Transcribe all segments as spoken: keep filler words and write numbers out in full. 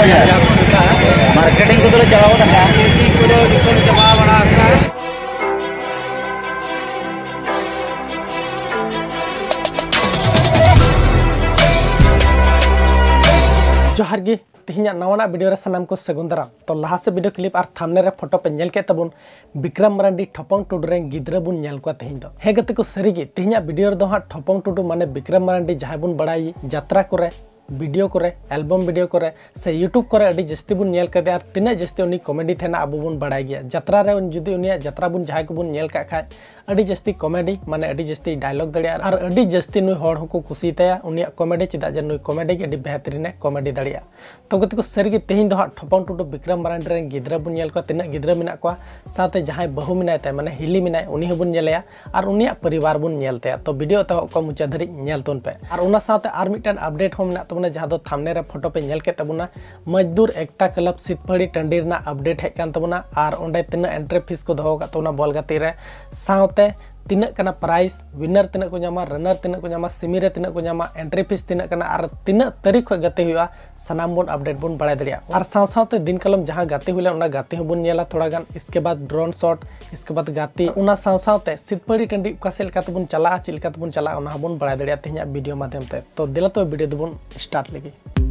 Marketing को तो चलाओ ना मार्केटिंग को तो जमा बना है जोहार गे तिहिना नवाना वीडियो रे सनाम को सगुंदरा तो लहा से वीडियो क्लिप और थंबनेल रे फोटो पे नेल के तबुन विक्रम मरांडी ठोपंग टुडू रे गिद्रा बुन नेल को तिहिन दो हे गते को सरीगे तिहिना वीडियो रे दो हा ठोपंग टुडू माने विक्रम मरांडी जहां बुन बड़ाई यात्रा करे वीडियो करे एल्बम वीडियो करे से यूट्यूब करे अडी जस्ती बुन नेल कदे और तिना जस्ती उनी कॉमेडी थेना अबो बुन बड़ाई गया यात्रा रे जुदी उनी यात्रा बुन जहां को बुन नेल का खाय अडी जस्ती कॉमेडी माने अडी जस्ती डायलॉग दड़िया और अडी जस्ती नुई होड़ हको खुशी तया उनी कॉमेडी चिदा जे नुई कॉमेडी के अडी बेहतरीन कॉमेडी दड़िया तो गति को सरीगे तेहिन दो ठोपंग टुडू विक्रम मरांडी रे गिद्रा बुन नेल को तिना गिद्रा मिना को साथे जहां बहु मिनाय तय माने हिली मिनाय उनी हबुन नेलया और उनी परिवार बुन नेल तया तो वीडियो तो को मुचा धरी नेल तोन पे और उना साथे आर मिटन अपडेट हो मिना तबना जहां दो थंबनेल रे फोटो पे नेल के तबना मजदूर एकता क्लब सितफड़ी टंडी रना अपडेट है कान तबना और ओंडे तिना एंट्री फीस को दोहो का तोना बॉल गति रे साथे तीना कना प्राइस विनर तीना को नामा रनर तीना को नामा सिमिरे तीना को नामा एंट्री फीस तीना कना और तीना तारीख को गति हुआ सनाम बुन अपडेट बुन बड़ा दरिया और साव सावते दिन कलम जहां गति हुइला उना गति हो बुन नेला थोड़ा गान इसके बाद ड्रोन शॉट इसके बाद गति उना साव सावते सितपड़ी टंडी का सेल का बुन चला चिल का बुन चला उना बुन बड़ा दरिया तिहिना वीडियो माध्यम ते तो दिला तो वीडियो दुबुन स्टार्ट लेगी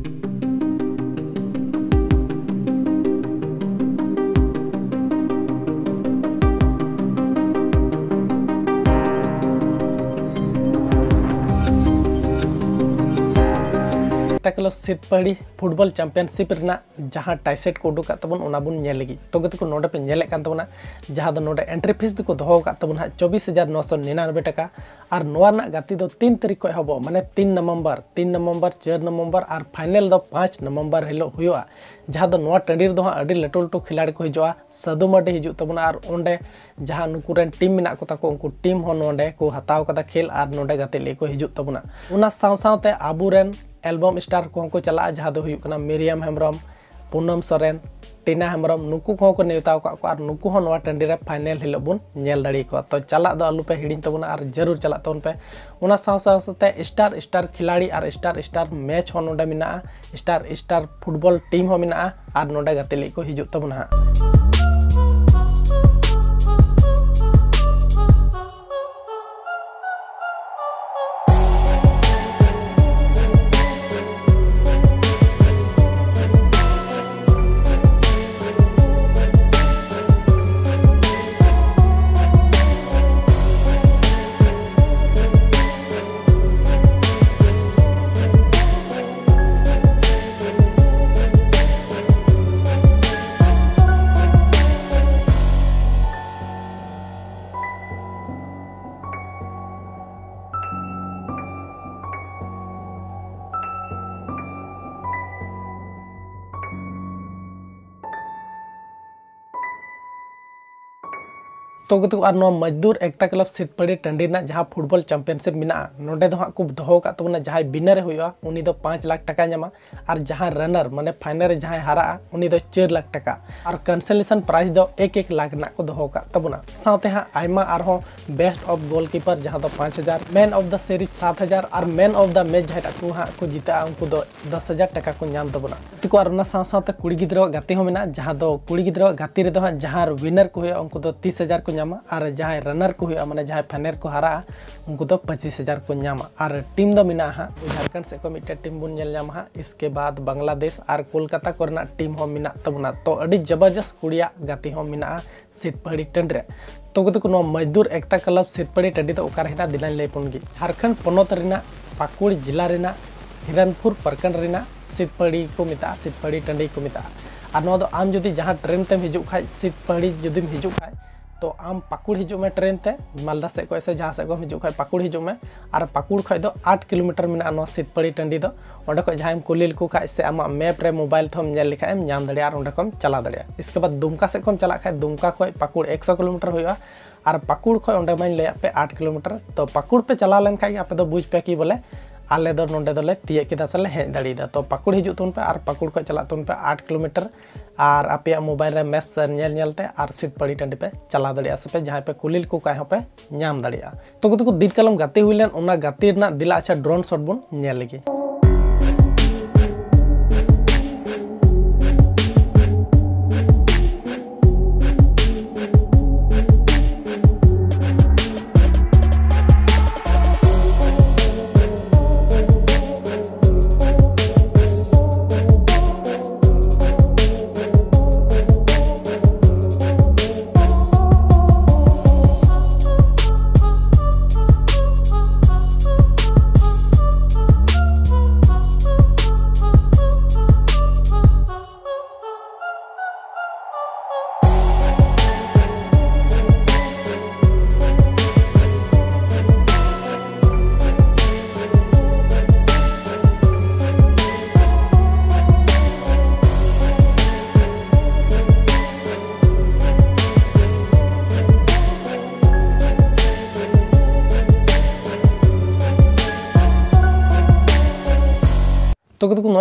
क्लब सितपड़ी फुटबॉल चैंपियनशिप रना जहां टाइसेट को उडुका तबन उना बुन नेल लगी तो गति को नोडे पे नेले कान तबना जहां दो नोडे एंट्री फीस को दोहो का तबन चौबीस हजार नौ सौ निन्यानवे टका और नोआ ना गति दो तीन तारीख को हबो माने तीन नवंबर तीन नवंबर चार नवंबर और फाइनल दो पाँच नवंबर हिलो हुआ जहां दो नोआ टंडी दो अडी लटू लटू खिलाड़ी को हिजुआ सदु माडे हिजु तबना और ओंडे जहां नुकुरेन टीम मिना को ताको उनको टीम हो नोडे को हताव कदा खेल और नोडे गति ले को हिजु तबना उना साव सावते आबुरेन एल्बम स्टार को हमको चला जहां दो हुई कना मिरियम हेम्ब्रम पूनम सोरेन टीना हेम्ब्रम नुकु को को नेवता को और नुकु हो नवा टंडी रे फाइनल हिलो बुन नेल दड़ी को तो चला दो आलू पे हिडिन तबना और जरूर चला तोन पे उना साव साव सते स्टार स्टार खिलाड़ी और स्टार स्टार मैच हो नोडे मिना स्टार स्टार फुटबॉल टीम हो मिना और नोडे गतेली को हिजु तबना तो गति और मजदूर एकता क्लब सितपड़ी टंडी ना जहां फुटबॉल चैंपियनशिप मिना नोडे दो को दोहो का तबना जहां विनर हुआ उनी दो पाँच लाख टका नमा और जहां रनर माने फाइनल रे जहां हारा उनी दो चार लाख टका और कैंसलेशन प्राइस दो एक एक लाख ना को दोहो का तबना साथे हां आइमा और हो बेस्ट ऑफ गोलकीपर जहां दो पाँच हजार मैन ऑफ द सीरीज सात हजार और मैन ऑफ द मैच जहां को हां को जीता उनको दो दस हजार टका को नाम तबना तिको और ना साथ साथ कुड़ी गिद्रो गति हो मिना जहां दो कुड़ी गिद्रो गति रे दो जहां विनर को हुआ उनको दो तीस हजार को और जहां रनर को हुआ माने जहां फाइनल को हारा उनको तो पच्चीस हजार को नामा और टीम दो मिना हा झारखंड से को मिटे टीम बुन नेल नाम हा इसके बाद बांग्लादेश और कोलकाता कोरना टीम हो मिना तबना तो अडी जबरदस्त कुड़िया गति हो मिना सितपड़ी टंडी रे तो गति को मजदूर एकता क्लब सितपड़ी टंडी तो ओकार हेना दिलान ले पुनगी झारखंड पोनोत रिना पाकुड़ जिला रिना हिरनपुर प्रखंड रिना सितपड़ी को मिता सितपड़ी टंडी को मिता और नो दो आम जुदी जहां ट्रेन तेम हिजु खाय सितपड़ी जुदीम हिजु खाय तो आम पाकुड़ हिजु में ट्रेन ते मालदा से को ऐसे जहां से को हिजु खाय पाकुड़ हिजु में और पाकुड़ खय दो आठ किलोमीटर मिना नो सितपड़ी टंडी दो ओंडे को जहां कुलिल को खाय से आमा मैप रे मोबाइल थम नेल लिखा एम नाम दड़िया और ओंडे को चला दड़िया इसके बाद दुमका से को चला खाय दुमका खय पाकुड़ एक सौ किलोमीटर होया और पाकुड़ खय ओंडे मैं ले पे आठ किलोमीटर तो पाकुड़ पे चला लेन खाय आपे दो बुझ पे की बोले आले दो नोंडे दोले तिये किदा से हेज दाड़ीदा तो पाकुड़ हिजु तुन पे और पाकुड़ को चला तुन पे आठ किलोमीटर और आपे मोबाइल रे मैप्स नेल नेलते और सितपड़ी टंडी पे चला दाड़िया से पे जहां पे कुलिल को काय पे नाम दाड़िया तो को दिन कलम गाते हुइलेन ओना गाते रना दिला अच्छा ड्रोन शॉट बुन नेल लगी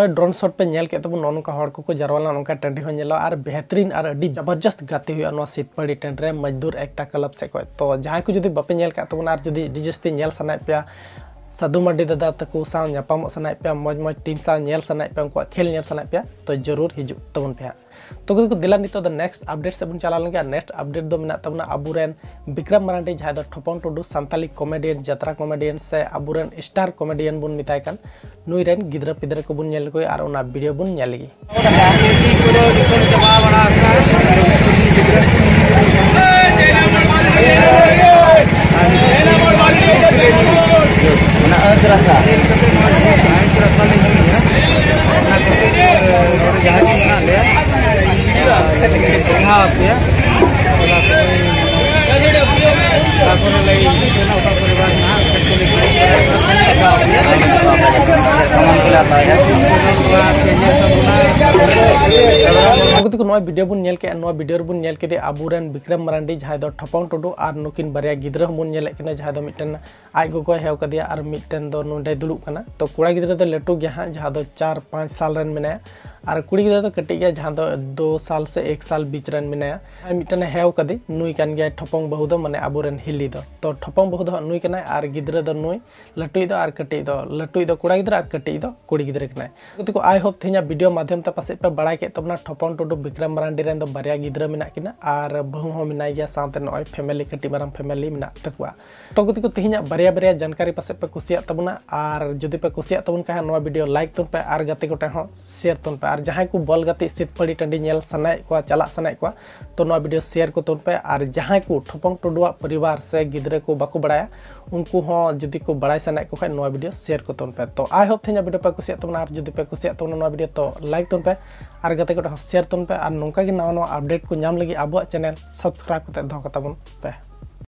नॉय ड्रोन शॉट पे नेल के तब नौका हड़ को जरवाला नौका टंडी हो नेला और बेहतरीन और अडी जबरदस्त गाते हुआ नो सीतपड़ी टेंट रे मजदूर एकता क्लब से को तो जहां को जुदी बापे नेल का तब और जुदी डिजस्ती नेल सनाय पे साधु मार्डी दादा तक साव नापाम सनाय पे मज मज टीम साव नेल सनाय पे उनको खेल नेल सनाय पे तो जरूर हिजु तबन पे तो को दिला नितो द नेक्स्ट अपडेट से बन चला लगे नेक्स्ट अपडेट दो मिना तबना अबुरेन विक्रम मरांडी जहां दो ठोपन टुडू सांताली कॉमेडियन जत्रा कॉमेडियन से अबुरेन स्टार कॉमेडियन बुन मिताय कान नुई रेन गिद्रा पिद्रा को बुन नेल कोई और उना वीडियो बुन नेल गी वीडियो बुन नेल के वीडियो बुन नेल के अबुरेन विक्रम मरांडी जहां दो ठपन टुडू और नुकिन बारिया गिद्रा बुन नेल के जहां दो मिटन आज गोगो हेव कदिया और मिटन दो नोंडे दुलुब कना तो कुड़ा गिद्रा दो लटू गया हां जहां दो चार पाँच साल रन मेना और कुड़ी गिद्रा दो कटी गया जहां दो दो साल से एक साल बीच रन मेना मिटन हेव कदी नुई कान गया ठपंग बहु दो माने अबुरेन हिली दो तो ठपंग बहु दो नुई कना और गिद्रा दो नुई लटुई दो और कटी दो लटुई दो कुड़ा गिद्रा और कटी दो कुड़ी गिद्रा कना तो आई होप थिना वीडियो माध्यम ते पासे पे बड़ा के तबना ठपंग टुडू विक्रम मरांडी रेन दो बारिया गिद्रा मेना किना और बहु हो मेना गया साथे नय फैमिली कटी माराम फैमिली मेना तकवा तो गति को तिहिना बारिया बारिया जानकारी पासे पे कुसिया तबना और जदि पे कुसिया तबन का नवा वीडियो लाइक तुन पे और गति गोटे हो शेयर तुन पे और जहां को बॉल गति सीतपड़ी टंडी नेल सनाय को चला सनाय को तो नवा वीडियो शेयर को तुन पे और जहां को ठपंग टुडुआ परिवार से गिद्रा को बाको बड़ाया उनको हो जदि को बड़ाय सनाय को खाय नवा वीडियो शेयर को तुन पे तो आई होप थिना वीडियो पे कुसिया तबना और जदि पे कुसिया तबना नवा वीडियो तो लाइक तुन पे और गति गोटे हो शेयर तुन पे और नोंका गे नवा नवा अपडेट को नाम लगी अब चैनल सब्सक्राइब करते दो कताबन पे।